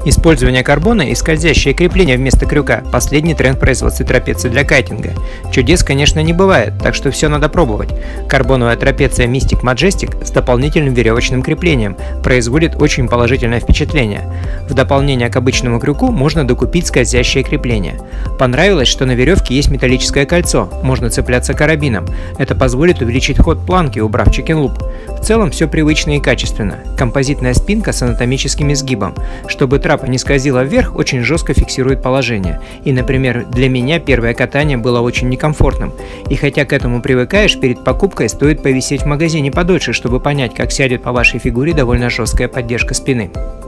Использование карбона и скользящее крепление вместо крюка – последний тренд в производстве трапеции для кайтинга. Чудес, конечно, не бывает, так что все надо пробовать. Карбоновая трапеция Mystic Majestic с дополнительным веревочным креплением производит очень положительное впечатление. В дополнение к обычному крюку можно докупить скользящее крепление. Понравилось, что на веревке есть металлическое кольцо, можно цепляться карабином. Это позволит увеличить ход планки, убрав чикен-луп. В целом все привычно и качественно. Композитная спинка с анатомическим изгибом. Чтобы трапа не скользила вверх, очень жестко фиксирует положение. И, например, для меня первое катание было очень некомфортным. И хотя к этому привыкаешь, перед покупкой стоит повисеть в магазине подольше, чтобы понять, как сядет по вашей фигуре довольно жесткая поддержка спины.